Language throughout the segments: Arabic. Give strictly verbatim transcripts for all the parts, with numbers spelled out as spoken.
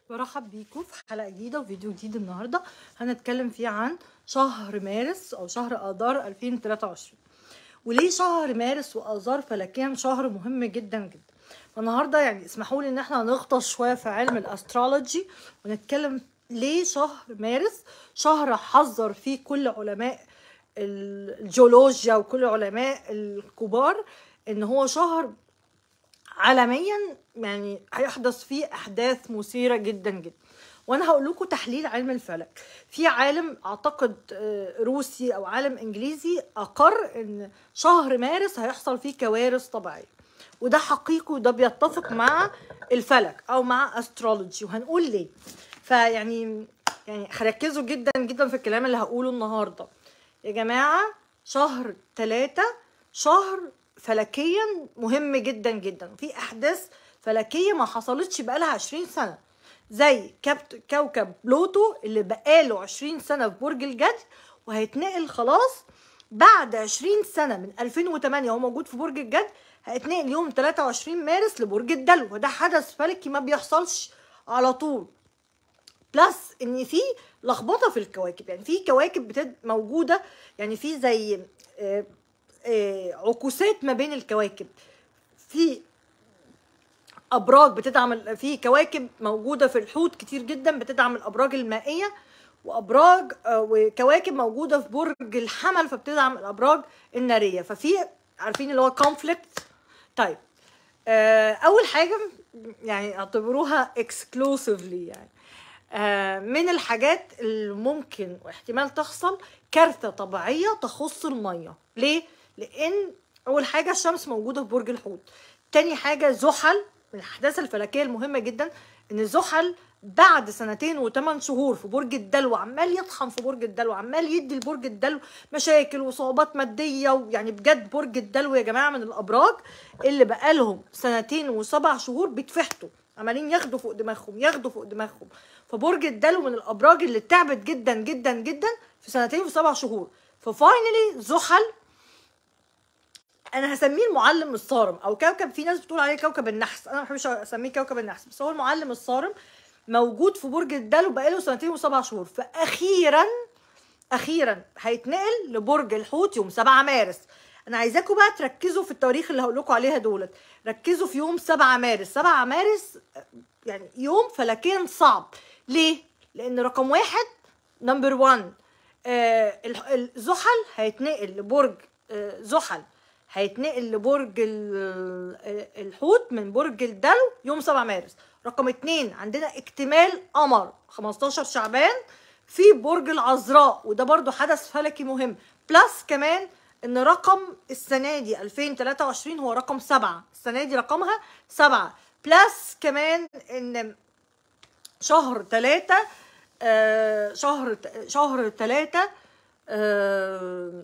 برحب بيكم في حلقة جديدة وفيديو جديد. النهاردة هنتكلم فيه عن شهر مارس أو شهر آذار ألفين وتلاتة وعشرين. وليه شهر مارس وآذار فلكيا شهر مهم جدا جدا. فالنهاردة يعني اسمحوا لي إن احنا نغطس شوية في علم الأسترولوجي ونتكلم ليه شهر مارس شهر حذر فيه كل علماء الجيولوجيا وكل علماء الكبار إن هو شهر عالميا يعني هيحدث فيه احداث مثيره جدا جدا. وانا هقول لكم تحليل علم الفلك. في عالم اعتقد روسي او عالم انجليزي اقر ان شهر مارس هيحصل فيه كوارث طبيعيه، وده حقيقي وده بيتفق مع الفلك او مع استرولوجي، وهنقول ليه. فيعني يعني ركزوا جدا جدا في الكلام اللي هقوله النهارده يا جماعه. شهر ثلاثة شهر فلكيا مهم جدا جدا، في احداث فلكيه ما حصلتش بقالها عشرين سنه، زي كوكب بلوتو اللي بقاله عشرين سنه في برج الجدي وهيتنقل خلاص بعد عشرين سنه من ألفين وتمانية. هو موجود في برج الجدي، هيتنقل يوم تلاتة وعشرين مارس لبرج الدلو، وده حدث فلكي ما بيحصلش على طول. بلس ان في لخبطه في الكواكب، يعني في كواكب بتد موجوده، يعني في زي آه عكوسات ما بين الكواكب، في ابراج بتدعم، في كواكب موجوده في الحوت كتير جدا بتدعم الابراج المائيه، وابراج وكواكب موجوده في برج الحمل فبتدعم الابراج الناريه. ففي عارفين اللي هو كونفليكت. طيب اول حاجه يعني اعتبروها اكسكلوسيفلي، يعني من الحاجات اللي ممكن واحتمال تحصل كارثه طبيعيه تخص الميه. ليه؟ لان اول حاجه الشمس موجوده في برج الحوت. تاني حاجه زحل، من الاحداث الفلكيه المهمه جدا ان زحل بعد سنتين وثمان شهور في برج الدلو عمال يطحن في برج الدلو، عمال يدي لبرج الدلو مشاكل وصعوبات ماديه. ويعني بجد برج الدلو يا جماعه من الابراج اللي بقالهم سنتين وسبع شهور بيتفحتوا، عمالين ياخدوا فوق دماغهم ياخدوا فوق دماغهم. فبرج الدلو من الابراج اللي تعبت جدا جدا جدا في سنتين وسبع شهور. ففاينلي زحل انا هسميه المعلم الصارم او كوكب، في ناس بتقول عليه كوكب النحس، انا ما بحبش اسميه كوكب النحس، بس هو المعلم الصارم موجود في برج الدلو بقاله سنتين وسبع شهور. فاخيرا اخيرا هيتنقل لبرج الحوت يوم سبعة مارس. انا عايزاكم بقى تركزوا في التواريخ اللي هقول لكم عليها دولت، ركزوا في يوم سبعة مارس. سبعة مارس يعني يوم فلكيا صعب. ليه؟ لان رقم واحد نمبر واحد آه الزحل هيتنقل لبرج آه زحل هيتنقل لبرج الحوت من برج الدلو يوم سبعة مارس. رقم اتنين عندنا اكتمال قمر خمستاشر شعبان في برج العذراء، وده برضو حدث فلكي مهم. بلس كمان ان رقم السنه دي ألفين وتلاتة وعشرين هو رقم سبعة، السنه دي رقمها سبعة. بلس كمان ان شهر ثلاثة آه شهر شهر ثلاثة آه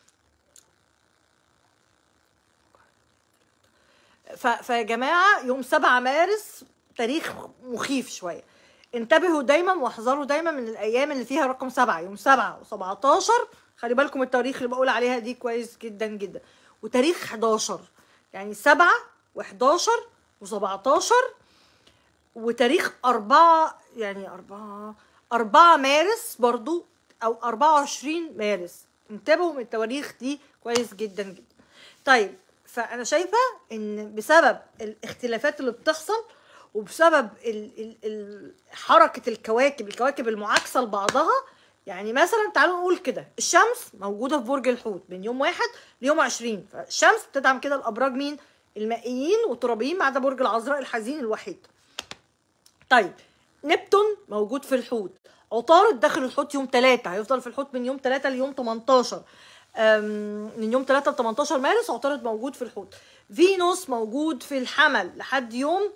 فيا جماعه يوم سبعة مارس تاريخ مخيف شويه. انتبهوا دايما واحذروا دايما من الايام اللي فيها رقم سبعة، يوم سبعة وسبعتاشر. خلي بالكم التواريخ اللي بقول عليها دي كويس جدا جدا. وتاريخ حداشر، يعني سبعة وحداشر وسبعتاشر، وتاريخ أربعة، يعني أربعة أربعة مارس برضو أو أربعة وعشرين مارس. انتبهوا من التواريخ دي كويس جدا جدا. طيب فأنا شايفة إن بسبب الاختلافات اللي بتحصل وبسبب ال ال ال حركة الكواكب الكواكب المعاكسة لبعضها، يعني مثلا تعالوا نقول كده الشمس موجودة في برج الحوت من يوم واحد ليوم عشرين، فالشمس بتدعم كده الأبراج مين؟ المائيين والترابيين، ما عدا برج العذراء الحزين الوحيد. طيب نبتون موجود في الحوت، عطارد داخل الحوت يوم ثلاثة، هيفضل في الحوت من يوم ثلاثة ليوم تمنتاشر، من يوم ثلاثة ل تمنتاشر مارس عطارد موجود في الحوت. فينوس موجود في الحمل لحد يوم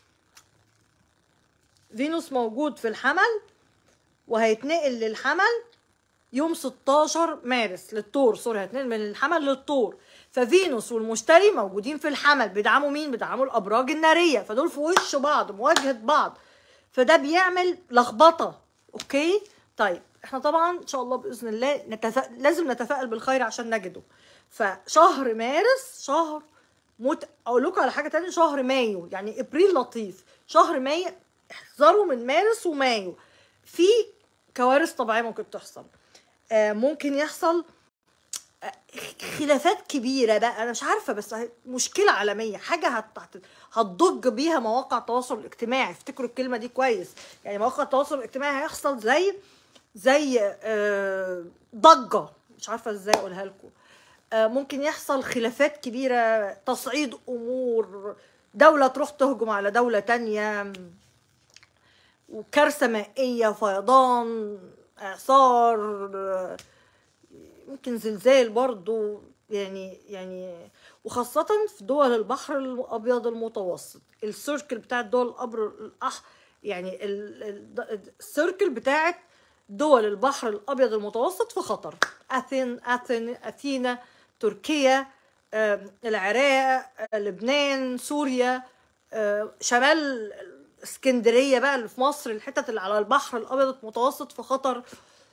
فينوس موجود في الحمل وهيتنقل للحمل يوم ستاشر مارس للثور، سوري هيتنقل من الحمل للثور. ففينوس والمشتري موجودين في الحمل، بيدعموا مين؟ بيدعموا الابراج الناريه، فدول في وش بعض مواجهه بعض، فده بيعمل لخبطه. اوكي طيب احنا طبعا ان شاء الله باذن الله نتفق... لازم نتفائل بالخير عشان نجده. فشهر مارس شهر مت... اقول لكم على حاجه تانية، شهر مايو يعني ابريل لطيف، شهر مايو احذروا من مارس ومايو، في كوارث طبيعيه ممكن تحصل. آه ممكن يحصل خلافات كبيره بقى، انا مش عارفه، بس مشكله عالميه، حاجه هت... هتضج بيها مواقع التواصل الاجتماعي. افتكروا الكلمه دي كويس، يعني مواقع التواصل الاجتماعي هيحصل زي زي آه ضجه، مش عارفه ازاي اقولها لكم. آه ممكن يحصل خلافات كبيره، تصعيد امور، دوله تروح تهجم على دوله تانية، وكارثه مائيه، فيضان، اعصار، ممكن زلزال برضو، يعني يعني وخاصة في دول البحر الأبيض المتوسط، السيركل بتاعت دول الأبر الأح يعني السيركل بتاعت دول البحر الأبيض المتوسط في خطر. أثين أثين أثينا، تركيا، العراق، لبنان، سوريا، شمال اسكندرية بقى اللي في مصر، الحتت اللي على البحر الأبيض المتوسط في خطر.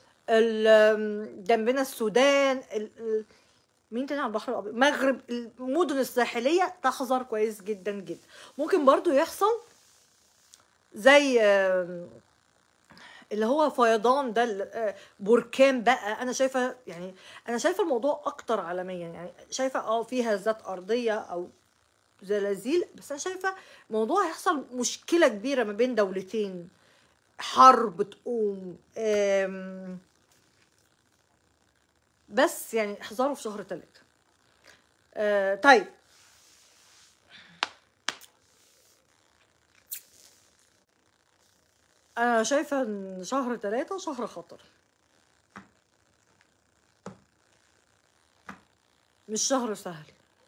جنبنا السودان، مين تاني على البحر الابيض، المغرب، المدن الساحليه تحذر كويس جدا جدا. ممكن برضو يحصل زي اللي هو فيضان ده، بركان بقى. انا شايفه يعني انا شايفه الموضوع اكتر عالميا، يعني شايفه اه فيها هزات ارضيه او زلازل، بس انا شايفه الموضوع هيحصل مشكله كبيره ما بين دولتين، حرب تقوم. بس يعني احذروا في شهر ثلاثة. آه طيب، انا شايفه ان شهر ثلاثة شهر خطر، مش شهر سهل.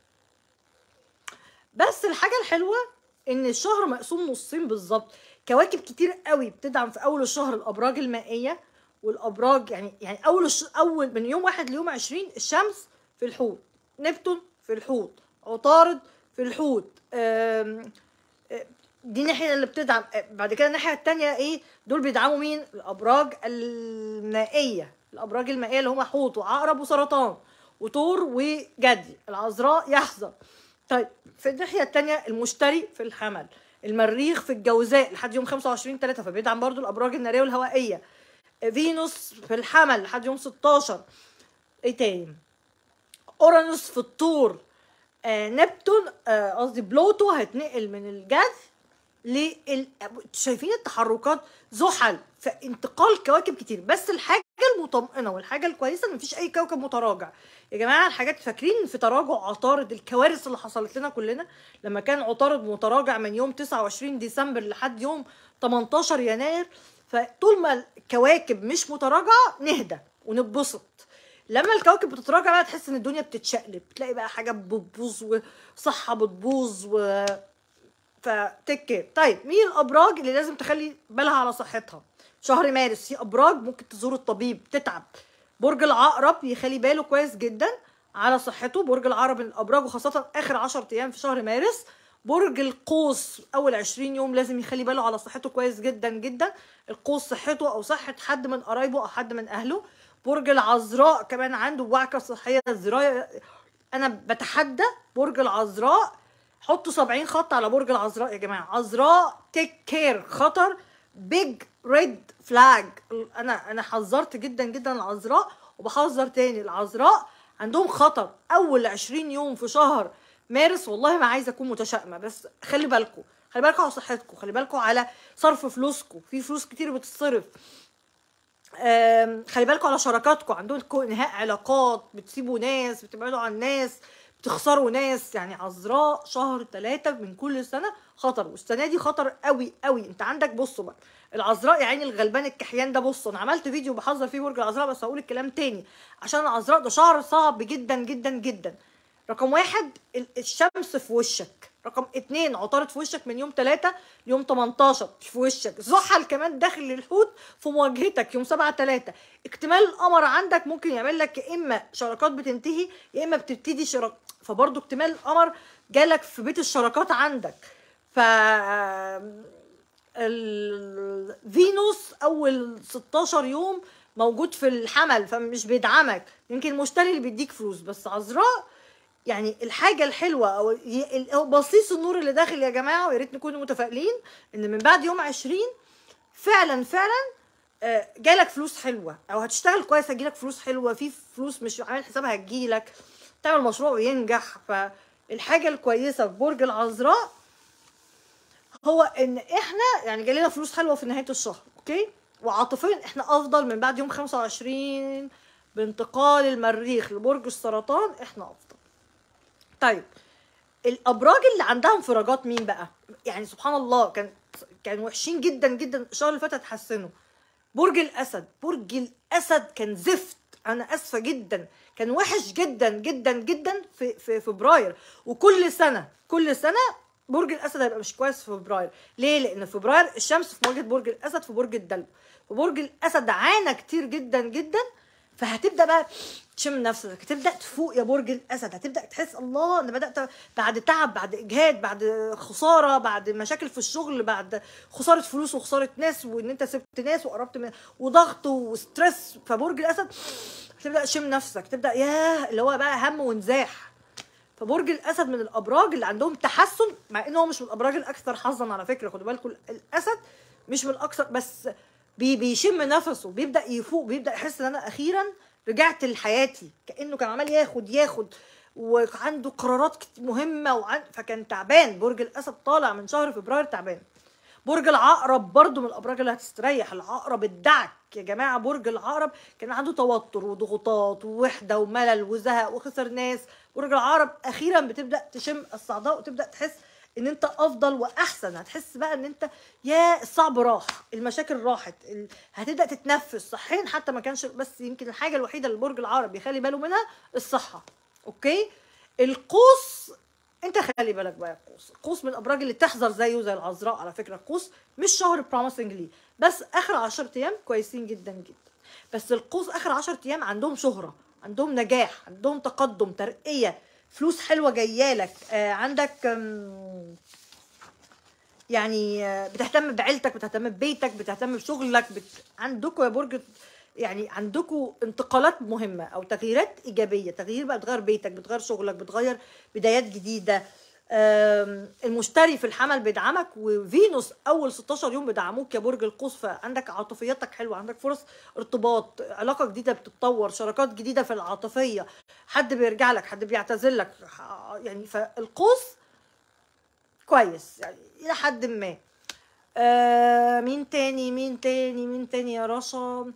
بس الحاجه الحلوه ان الشهر مقسوم نصين بالظبط، كواكب كتير قوي بتدعم في اول الشهر الابراج المائيه والابراج، يعني يعني اول الش... اول من يوم واحد ليوم عشرين الشمس في الحوت، نبتون في الحوت، عطارد في الحوت. آم... دي الناحيه اللي بتدعم. بعد كده الناحيه الثانيه ايه؟ دول بيدعموا مين؟ الابراج المائيه، الابراج المائيه اللي هم حوت وعقرب وسرطان وثور وجدي، العذراء يحذر. طيب في الناحيه الثانيه المشتري في الحمل، المريخ في الجوزاء لحد يوم خمسة وعشرين ثلاثة فبيدعم برضو الابراج الناريه والهوائيه، فينوس في الحمل لحد يوم ستاشر، ايه تاني؟ اورانوس في الثور، آه نبتون قصدي آه بلوتو هيتنقل من الجذر لل... شايفين التحركات؟ زحل، فانتقال كواكب كتير. بس الحاجه المطمئنه والحاجه الكويسه ان مفيش اي كوكب متراجع يا جماعه. الحاجات فاكرين في تراجع عطارد، الكوارث اللي حصلت لنا كلنا لما كان عطارد متراجع من يوم تسعة وعشرين ديسمبر لحد يوم تمنتاشر يناير. فطول ما الكواكب مش متراجعه نهدى ونتبسط، لما الكواكب بتتراجع بقى تحس ان الدنيا بتتشقلب، تلاقي بقى حاجه بتبوظ وصحه بتبوظ و فتك. طيب مين الابراج اللي لازم تخلي بالها على صحتها شهر مارس؟ في ابراج ممكن تزور الطبيب تتعب. برج العقرب يخلي باله كويس جدا على صحته، برج العقرب من الابراج وخاصه اخر عشرة ايام في شهر مارس. برج القوس اول عشرين يوم لازم يخلي باله على صحته كويس جدا جدا، القوس صحته او صحه حد من قرايبه او حد من اهله. برج العذراء كمان عنده وعكه صحيه الذراع، انا بتحدى برج العذراء حطوا سبعين خط على برج العذراء يا جماعه. عذراء تيك كير، خطر، بيج ريد فلاج. انا انا حذرت جدا جدا العذراء وبحذر تاني، العذراء عندهم خطر اول عشرين يوم في شهر مارس. والله ما عايزه اكون متشائمه، بس خلي بالكم، خلي بالكم على صحتكم، خلي بالكم على صرف فلوسكم، في فلوس كتير بتتصرف. خلي بالكم على شراكاتكم، عندكم انهاء علاقات، بتسيبوا ناس، بتبعدوا عن ناس، بتخسروا ناس. يعني عذراء شهر ثلاثة من كل سنة خطر، والسنة دي خطر قوي قوي. انت عندك بصوا بقى العذراء يا عيني الغلبان الكحيان ده، بصوا انا عملت فيديو بحذر فيه برج العذراء بس هقول الكلام تاني عشان العذراء ده شهر صعب جدا جدا جدا. رقم واحد الشمس في وشك، رقم اتنين عطارد في وشك من يوم ثلاثة ليوم تمنتاشر في وشك، زحل كمان داخل الحوت في مواجهتك يوم سبعة ثلاثة. اكتمال القمر عندك ممكن يعمل لك يا اما شراكات بتنتهي يا اما بتبتدي شراكات، فبرضه اكتمال القمر جالك في بيت الشراكات عندك. ف الفينوس اول ستاشر يوم موجود في الحمل فمش بيدعمك، يمكن المشتري اللي بيديك فلوس. بس عذراء يعني الحاجه الحلوه او بصيص النور اللي داخل يا جماعه، ويا ريت نكون متفائلين ان من بعد يوم عشرين فعلا فعلا آه، جالك فلوس حلوه، او هتشتغل كويس هتجيلك فلوس حلوه، في فلوس مش عامل حسابها هتجيلك، تعمل مشروع وينجح. فالحاجه الكويسه في برج العذراء هو ان احنا يعني جالنا فلوس حلوه في نهايه الشهر، اوكي، وعاطفيا احنا افضل من بعد يوم خمسة وعشرين بانتقال المريخ لبرج السرطان، احنا افضل. طيب الابراج اللي عندها انفراجات مين بقى؟ يعني سبحان الله كان كانوا وحشين جدا جدا، الشهر اللي فات اتحسنوا. برج الاسد، برج الاسد كان زفت، انا اسفه جدا، كان وحش جدا جدا جدا في في فبراير. وكل سنه كل سنه برج الاسد هيبقى مش كويس في فبراير. ليه؟ لان فبراير الشمس في مواجهه برج الاسد في برج الدلو، وبرج الاسد عانى كتير جدا جدا. فهتبدا بقى تشم نفسك، هتبدا تفوق يا برج الاسد، هتبدا تحس الله انا بدات بعد تعب، بعد اجهاد، بعد خساره، بعد مشاكل في الشغل، بعد خساره فلوس وخساره ناس، وان انت سبت ناس وقربت من وضغط وستريس. فبرج الاسد هتبدا تشم نفسك، تبدا ياه اللي هو بقى هم ونزاح. فبرج الاسد من الابراج اللي عندهم تحسن، مع ان هو مش من الابراج الاكثر حظا على فكره، خدوا بالكم الاسد مش من الاكثر، بس بي بيشم نفسه، بيبدا يفوق، بيبدا يحس ان انا اخيرا رجعت لحياتي، كانه كان عمال ياخد ياخد وعنده قرارات مهمه وعن فكان تعبان. برج الاسد طالع من شهر فبراير تعبان. برج العقرب برضو من الابراج اللي هتستريح، العقرب ادعك يا جماعه، برج العقرب كان عنده توتر وضغوطات ووحده وملل وزهق وخسر ناس. برج العقرب اخيرا بتبدا تشم الصعداء وتبدا تحس ان انت افضل واحسن، هتحس بقى ان انت يا الصعب راح، المشاكل راحت، ال... هتبدا تتنفس صحيا حتى ما كانش، بس يمكن الحاجه الوحيده اللي برج العقرب يخلي باله منها الصحه. اوكي. القوس انت خلي بالك بقى، القوس القوس من الابراج اللي تحذر زيه زي العذراء على فكره. القوس مش شهر بروميسنج ليه، بس اخر عشرة ايام كويسين جدا جدا. بس القوس اخر عشرة ايام عندهم شهره، عندهم نجاح، عندهم تقدم، ترقيه، فلوس حلوه جايه لك. آه عندك يعني آه بتهتم بعيلتك، بتهتم ببيتك، بتهتم بشغلك، بت... عندكم يا برج يعني عندكم انتقالات مهمه او تغييرات ايجابيه، تغيير بقى بتغير بيتك، بتغير شغلك، بتغير بدايات جديده. المشتري في الحمل بيدعمك، وفينوس اول ستاشر يوم بيدعموك يا برج القوس، فعندك عاطفيتك حلوه، عندك فرص ارتباط، علاقه جديده بتتطور، شراكات جديده في العاطفيه، حد بيرجع لك، حد بيعتذر لك يعني. فالقوس كويس يعني الى حد ما. آه مين تاني مين تاني مين تاني يا رشا؟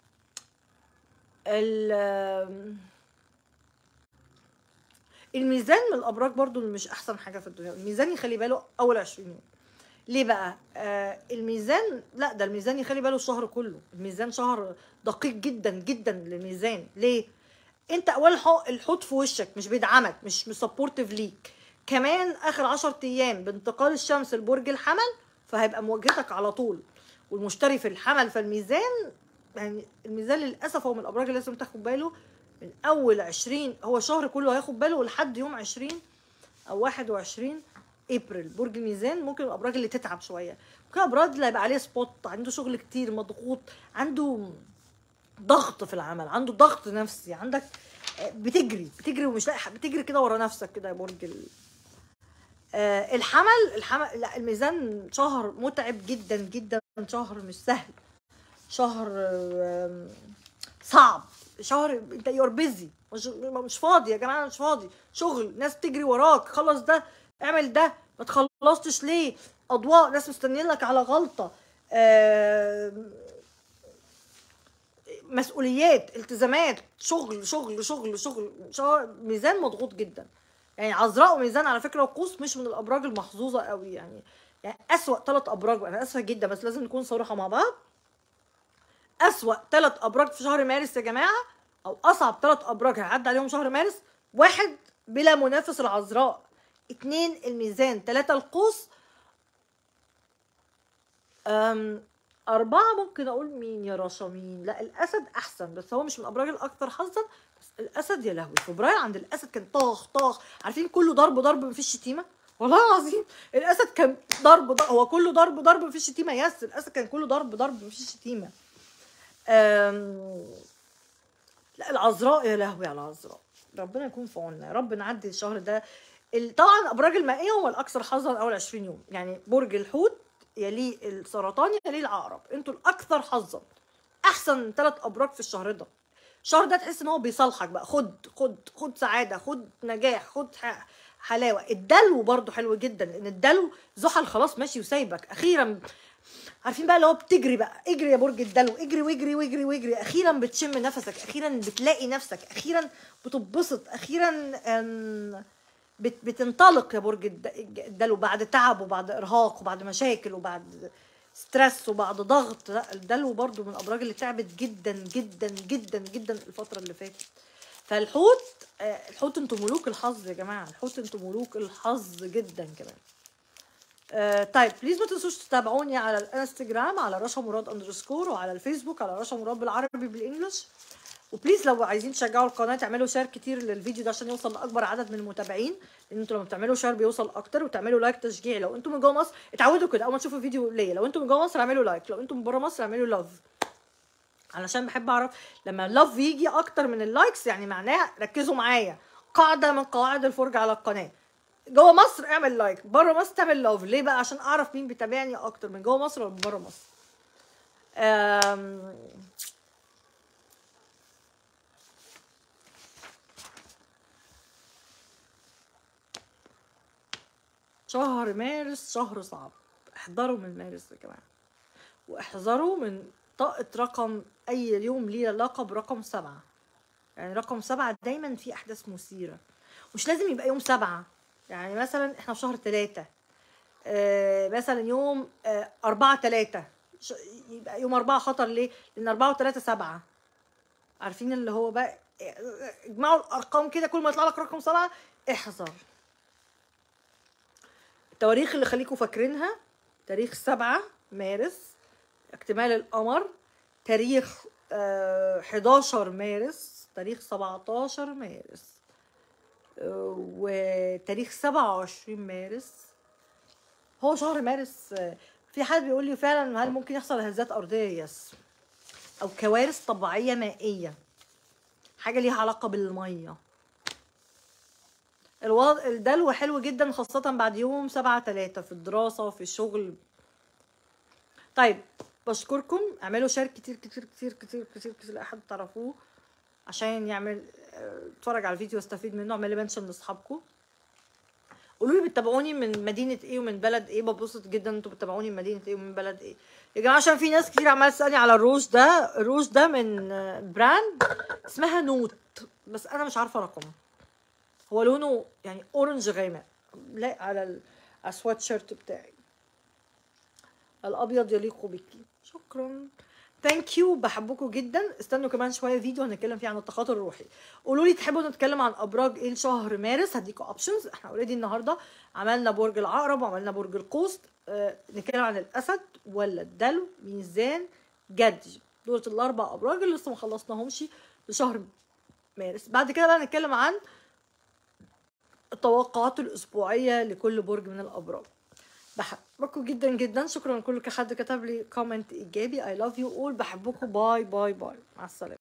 الميزان من الابراج برضو اللي مش احسن حاجه في الدنيا. الميزان يخلي باله اول عشرين يوم. ليه بقى؟ آه الميزان، لا ده الميزان يخلي باله الشهر كله. الميزان شهر دقيق جدا جدا للميزان. ليه؟ انت اول الحوت في وشك، مش بيدعمك، مش مسبورتيف ليك. كمان اخر عشرة ايام بانتقال الشمس لبرج الحمل، فهيبقى مواجهتك على طول، والمشتري في الحمل. فالميزان يعني الميزان للاسف هو من الابراج اللي لازم تاخد باله من اول عشرين، هو شهر كله هياخد باله لحد يوم عشرين او واحد وعشرين ابريل. برج الميزان ممكن الابراج اللي تتعب شويه، ممكن الابراج اللي هيبقى عليه سبوت، عنده شغل كتير، مضغوط، عنده ضغط في العمل، عنده ضغط نفسي، عندك بتجري بتجري ومش لاقي، بتجري كده ورا نفسك كده يا برج ال... آه الحمل الحمل لا الميزان شهر متعب جدا جدا، شهر مش سهل، شهر آه صعب، شهر انت يور بيزي، مش مش فاضي يا جماعه، مش فاضي، شغل، ناس بتجري وراك، خلص ده اعمل ده، ما تخلصتش ليه، اضواء، ناس مستنيين لك على غلطه، آه مسؤوليات، التزامات، شغل شغل شغل شغل, شغل. ميزان مضغوط جدا يعني. عذراء وميزان على فكره وقوس مش من الابراج المحظوظه قوي يعني، يعني اسوأ ثلاث ابراج، انا اسفه جدا بس لازم نكون صراحه مع بعض. أسوأ ثلاث أبراج في شهر مارس يا جماعة، أو أصعب ثلاث أبراج هيعدي عليهم شهر مارس: واحد بلا منافس العذراء، اتنين الميزان، تلاتة القوس، أم أربعة ممكن أقول مين يا رشا مين؟ لا الأسد أحسن، بس هو مش من الأبراج الأكثر حظا. بس الأسد يا لهوي، فبراير عند الأسد كان طاخ طاخ، عارفين كله ضرب ضرب مفيش شتيمة، والله العظيم الأسد كان ضرب ضرب، هو كله ضرب ضرب مفيش شتيمة، يس الأسد كان كله ضرب ضرب مفيش شتيمة. لا العذراء يا لهوي على العذراء، ربنا يكون في عوننا يا رب نعدي الشهر ده. طبعا ابراج المائيه هم الاكثر حظا اول عشرين يوم، يعني برج الحوت يليه السرطان يليه العقرب. انتوا الاكثر حظا. احسن ثلاث ابراج في الشهر ده. الشهر ده تحس ان هو بيصالحك بقى، خد خد خد سعاده، خد نجاح، خد حلاوه. الدلو برضو حلو جدا، لان الدلو زحل خلاص ماشي وسايبك اخيرا. عارفين بقى اللي هو بتجري بقى، اجري يا برج الدلو، اجري واجري واجري واجري. اخيرا بتشم نفسك، اخيرا بتلاقي نفسك، اخيرا بتتبسط، اخيرا بتنطلق يا برج الدلو بعد تعب وبعد ارهاق وبعد مشاكل وبعد ستريس وبعد ضغط. لا الدلو برضو من الابراج اللي تعبت جدا جدا جدا جدا الفتره اللي فاتت. فالحوت، الحوت انتوا ملوك الحظ يا جماعه، الحوت انتوا ملوك الحظ جدا كمان. آه طيب بليز ما تنسوش تتابعوني على الانستجرام على رشا مراد اندرسكور، وعلى الفيسبوك على رشا مراد بالعربي بالانجلش. وبليز لو عايزين تشجعوا القناه تعملوا شير كتير للفيديو ده عشان يوصل لاكبر عدد من المتابعين، لان انتوا لما بتعملوا شير بيوصل اكتر. وتعملوا لايك تشجيعي. لو انتوا من جوه مصر اتعودوا كده، اول ما تشوفوا فيديو ليا لو انتوا من جوه مصر اعملوا لايك، لو انتوا من بره مصر اعملوا لاف، علشان بحب اعرف لما اللاف يجي اكتر من اللايكس يعني معناها ركزوا معايا. قاعده من قواعد الفرجه على القناه، جوه مصر اعمل لايك، بره مصر تعمل لاف. ليه بقى؟ عشان اعرف مين بيتابعني اكتر، من جوه مصر ولا من بره مصر. أم... شهر مارس شهر صعب، احذروا من مارس يا جماعه، واحذروا من طاقه رقم اي يوم ليه علاقه برقم سبعه. يعني رقم سبعه دايما في احداث مثيره، مش لازم يبقى يوم سبعه. يعني مثلا احنا في شهر ثلاثة، آه مثلا يوم آه أربعة تلاتة، يبقى يوم أربعة خطر. ليه؟ لأن أربعة وتلاتة سبعة. عارفين اللي هو بقى اجمعوا الأرقام كده، كل ما يطلع لك رقم سبعة احذر. التواريخ اللي خليكم فاكرينها: تاريخ سبعة مارس اكتمال القمر، تاريخ آه حداشر مارس، تاريخ سبعتاشر مارس، آه وتاريخ سبعة وعشرين مارس. هو شهر مارس في حد بيقول لي فعلا هل ممكن يحصل هزات ارضيه؟ يس، او كوارث طبيعيه مائيه، حاجه ليها علاقه بالميه. الوضع الدلو حلو جدا خاصه بعد يوم سبعة تلاتة في الدراسه وفي الشغل. طيب بشكركم، اعملوا شير كتير كتير كتير كتير كتير كتير لاي حد تعرفوه عشان يعمل اتفرج على الفيديو واستفيد منه. اعملوا منشن لاصحابكم. قولوا لي بتتابعوني من مدينه ايه ومن بلد ايه، ببسط جدا انتوا بتتابعوني من مدينه ايه ومن بلد ايه يا جماعه، عشان في ناس كتير عماله تسالني على الروج ده. الروج ده من براند اسمها نوت، بس انا مش عارفه رقمه. هو لونه يعني اورنج غامق، لاقي على السوات شيرت بتاعي. الابيض يليق بك. شكرا، ثانك يو، بحبكم جدا. استنوا كمان شويه فيديو هنتكلم فيه عن التخاطر الروحي. قولوا لي تحبوا نتكلم عن ابراج ايه لشهر مارس، هديكم اوبشنز. احنا اوريدي النهارده عملنا برج العقرب وعملنا برج القوس. أه نتكلم عن الاسد ولا الدلو ميزان جدي. دول الاربع ابراج اللي لسه ما خلصناهمش لشهر مارس. بعد كده بقى نتكلم عن التوقعات الاسبوعيه لكل برج من الابراج. بحبكم جدا جدا. شكرا لكل حد كتب لي كومنت ايجابي. I love you all. بحبكم. باي باي باي، مع السلامه.